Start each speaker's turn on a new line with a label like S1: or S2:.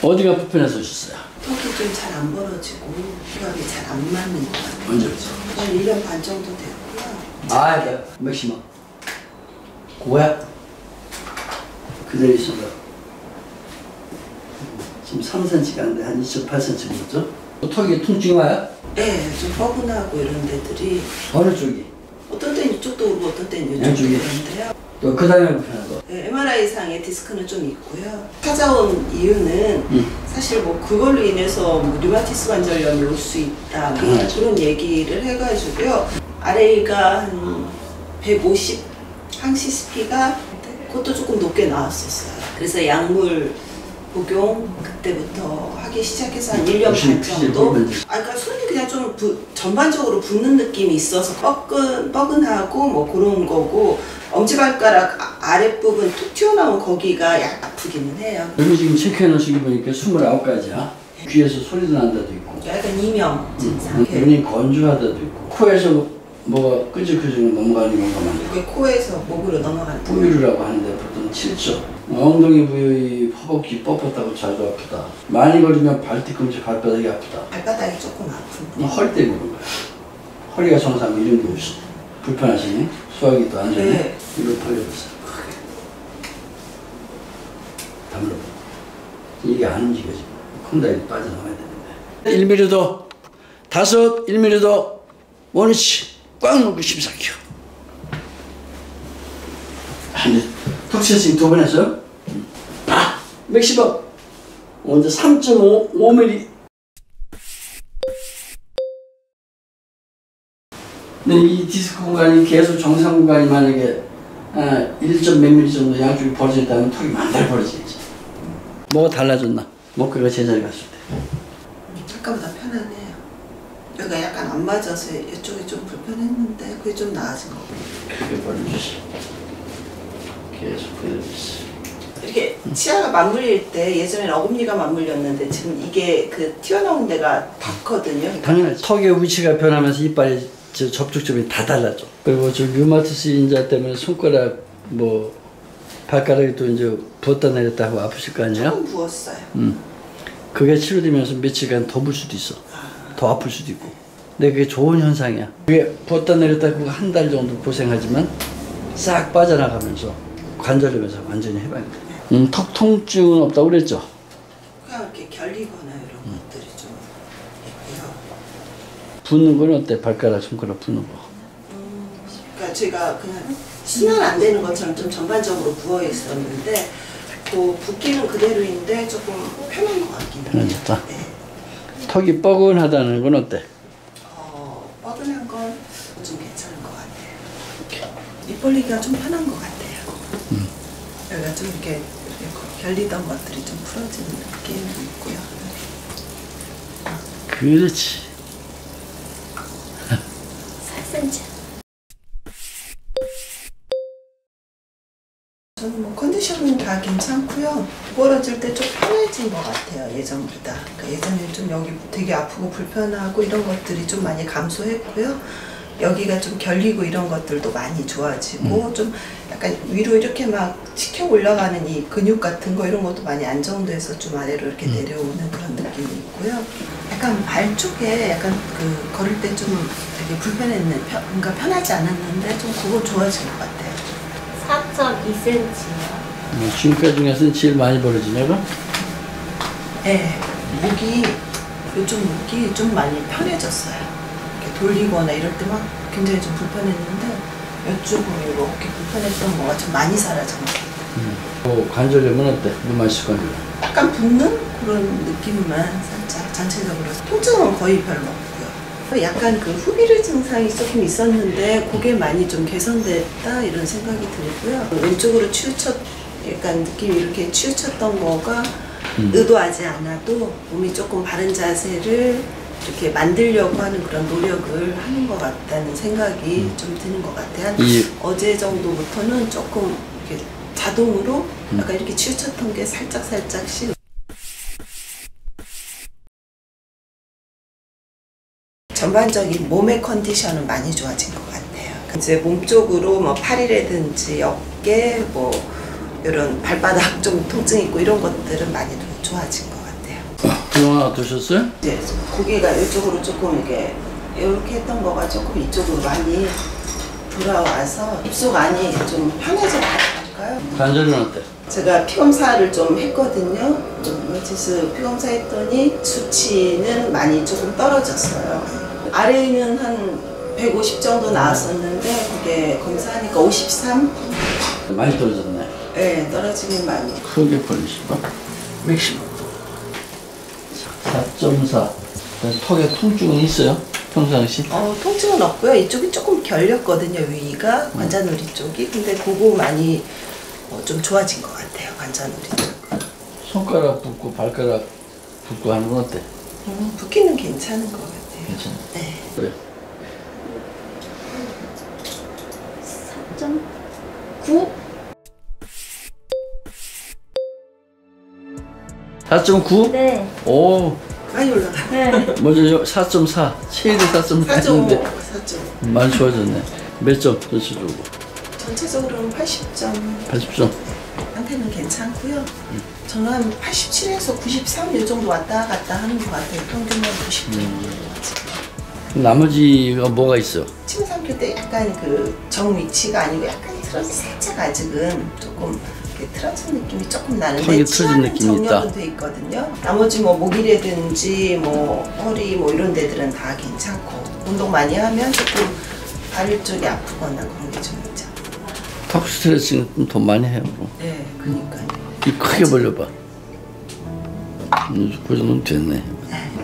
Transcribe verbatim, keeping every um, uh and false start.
S1: 어디가 불편해서 오셨어요?
S2: 턱이 좀 잘 안 벌어지고 혈압이 잘 안 맞는 것 같아요.
S1: 언제부터?
S2: 한 일 년 반 정도 됐고요.
S1: 아, 네. 맥시멈. 고야? 그대로 있어봐. 지금 삼 센티미터가 안 돼. 한 이 점 팔 센티미터. 턱이 통증이 와요?
S2: 네, 좀 뻐근하고 이런 데들이.
S1: 어느 쪽이?
S2: 어떤 때는 이쪽도 오고 어떤 때는 이쪽도
S1: 양쪽이?
S2: 오는데요.
S1: 또 그 다음에 불편한 거?
S2: 네, 엠알아이상의 디스크는 좀 있고요. 찾아온 이유는
S1: 음.
S2: 사실 뭐 그걸로 인해서 뭐 류마티스 관절염이 올 수 있다 뭐
S1: 아,
S2: 그런 얘기를 해가지고요. 알에이가 한 백오십, 항시스피가 그것도 조금 높게 나왔었어요. 그래서 약물 복용 그때부터 하기 시작해서 한 일 년 반 정도. 아, 그러니까 손이 그냥 좀 부, 전반적으로 붓는 느낌이 있어서 뻐근, 뻐근하고 뭐 그런 거고, 엄지발가락 아랫부분 툭 튀어나온 거기가 약간 아프기는 해요.
S1: 여기 지금 체크해 놓으신 거 보니까 스물아홉 가지야. 귀에서 소리도 난다도 있고.
S2: 약간 이명 증상.
S1: 음, 눈이 건조하다도 있고. 코에서 뭐가 끄적끄적 넘어가는 경우가 많아요.
S2: 그게 코에서 목으로 넘어가는 거.
S1: 부유류라고 하는데 보통 칠 점. 엉덩이 부위, 허벅지 뻣뻣하고 자주 아프다. 많이 걸리면 발 뒤꿈치, 발바닥이 아프다.
S2: 발바닥이 조금 아픈데.
S1: 허리 때문에 그런 거야. 허리가 정상 이런 게 없어. 불편하시네. 소화기 또 안 좋네.
S2: 네.
S1: 이거 벌려보세요. 크게. 다물어봐. 이게 안 움직여져. 콩다리 빠져나와야 되는데. 일 밀리미터 더. 다섯, 일 밀리미터 더. 원위치. 꽉 놓고 십사 킬로. 아니, 턱시팅 두 번 했어요? 아! 맥시멈! 먼저 삼 점 오 밀리미터. 근데 이 디스크 공간이 계속 정상 공간이 만약에 아, 일 점 몇 밀리 정도 양쪽이 벌어져 있다면 턱이 만날 벌어지겠지. 뭐가 달라졌나? 목표가 제자리 갔을 때.
S2: 아까보다 편하네요. 여기가 약간 안 맞아서 이쪽이 좀 불편했는데 그게 좀 나아진 거 같아요.
S1: 크게 벌려주세요. 계속 벌려주세요.
S2: 이렇게 치아가 맞물릴 때 예전에는 어금니가 맞물렸는데 지금 이게 그 튀어나온 데가 닿거든요.
S1: 당연하지. 턱의 위치가 변하면서 이빨의 저 접촉점이 다 달라져. 그리고 저 류마티스 인자 때문에 손가락 뭐 발가락이 또 이제 부었다 내렸다 하고 아프실 거 아니에요?
S2: 조금 부었어요.
S1: 음. 그게 치료되면서 며칠간 더 불 수도 있어.
S2: 아.
S1: 더 아플 수도 있고. 근데 그게 좋은 현상이야. 그게 부었다 내렸다 하고 한 달 정도 고생하지만 싹 빠져나가면서 관절염에서 완전히 해방돼. 음, 턱 통증은 없다고 그랬죠?
S2: 그냥 이렇게 결리거나 이런 음. 것들이 좀 있고요.
S1: 붓는 건 어때? 발가락, 손가락 붓는 거.
S2: 음, 그러니까 제가 그냥 순환 안 되는 것처럼 좀 전반적으로 부어 있었는데 그 붓기는 그대로인데 조금 편한 것 같긴 해요.
S1: 편해졌다?
S2: 네.
S1: 턱이 뻐근하다는 건 어때?
S2: 어, 뻐근한 건 좀 괜찮은 것 같아요. 입 벌리기가 좀 편한 것 같아요.
S1: 음.
S2: 여기가 좀 이렇게, 이렇게 결리던 것들이 좀 풀어지는 느낌이 있고요.
S1: 그렇지.
S2: 사 센티미터. 저는 뭐 컨디션은 다 괜찮고요. 벌어질 때 좀 편해진 것 같아요, 예전보다. 그러니까 예전에 좀 여기 되게 아프고 불편하고 이런 것들이 좀 많이 감소했고요. 여기가 좀 결리고 이런 것들도 많이 좋아지고 음. 좀 약간 위로 이렇게 막 치켜 올라가는 이 근육 같은 거 이런 것도 많이 안정돼서 좀 아래로 이렇게 음. 내려오는 그런 느낌이 있고요. 약간 발 쪽에 약간 그 걸을 때 좀 되게 불편했는, 편, 뭔가 편하지 않았는데 좀 그거 좋아진 것 같아요.
S3: 사 점 이 센티미터요.
S1: 음, 지금까지 중에서는 제일 많이 벌어지네, 그럼?
S2: 네, 목이, 요즘 목이 좀 많이 편해졌어요. 이렇게 돌리거나 이럴 때 막 굉장히 좀 불편했는데 이쪽으로 이렇게 불편했던 거가 좀 많이 사라진 것 같아요.
S1: 음. 뭐 관절염은 어때? 류마티스 관절염?
S2: 약간 붓는 그런 느낌만 살짝 전체적으로 통증은 거의 별로 없고요. 약간 그 후비르 증상이 조금 있었는데 그게 많이 좀 개선됐다 이런 생각이 들고요. 왼쪽으로 치우쳤 약간 느낌이 이렇게 치우쳤던 거가 음. 의도하지 않아도 몸이 조금 바른 자세를 이렇게 만들려고 하는 그런 노력을 하는 것 같다는 생각이 음. 좀 드는 것 같아요. 이, 어제 정도부터는 조금 이렇게 자동으로 음. 약간 이렇게 치우쳤던 게 살짝 살짝씩 전반적인 몸의 컨디션은 많이 좋아진 것 같아요. 이제 몸쪽으로 뭐 팔이라든지 어깨, 뭐 이런 발바닥 좀 통증 있고 이런 것들은 많이 좋아진 것 같아요.
S1: 영화 두셨어요?
S2: 이제 고개가 이쪽으로 조금 이렇게 이렇게 했던 거가 조금 이쪽으로 많이 돌아와서 입속 안이 좀 편해졌다고 할까요?
S1: 관절은 어때?
S2: 제가 피검사를 좀 했거든요. 그래서 피검사 했더니 수치는 많이 조금 떨어졌어요. 아래는 한 백오십 정도 나왔었는데 그게 검사하니까 오십삼?
S1: 많이 떨어졌네.
S2: 네, 떨어지긴 많이.
S1: 크게 벌리시고 맥시멈 사 점 사. 턱에 통증은 있어요? 평상시?
S2: 어, 통증은 없고요. 이쪽이 조금 결렸거든요. 위가 관자놀이 쪽이. 근데 그거 많이 어, 좀 좋아진 것 같아요. 관자놀이 쪽.
S1: 손가락 붓고 발가락 붓고 하는 건 어때?
S2: 음, 붓기는 괜찮은 것 같아요.
S1: 괜찮아.
S2: 네.
S1: 그래.
S3: 사 점 구.
S1: 사 점 구?
S3: 네.
S1: 오,
S2: 많이 올라가.
S3: 네.
S1: 먼저 사 점 사. 최대 사 점 사
S2: 사 점 오,
S1: 했는데
S2: 사 점 오.
S1: 많이 좋아졌네. 몇 점 전체적으로?
S2: 전체적으로는 팔십 점.
S1: 팔십 점.
S2: 한테는 괜찮고요. 저는 한 팔십칠에서 구십삼 이 정도 왔다 갔다 하는 것 같아요. 평균은 구십 점.
S1: 나머지가 뭐가 있어?
S2: 침 삼킬 때 약간 그 정 위치가 아니고 약간 틀어져 살짝 아직은 조금 이렇게 틀어진 느낌이 조금 나는데
S1: 턱이 틀어진
S2: 치아는
S1: 느낌이 있다.
S2: 정렬은 돼 있거든요. 나머지 뭐 목이라든지 뭐 허리 뭐 이런 데들은 다 괜찮고 운동 많이 하면 조금 발 쪽이 아프거나 그런 게 좀 있죠.
S1: 턱 스트레칭 더 많이 해요. 그럼.
S2: 네, 그러니까요.
S1: 입 크게 벌려봐. 음, 그 정도면 됐네.
S2: 네.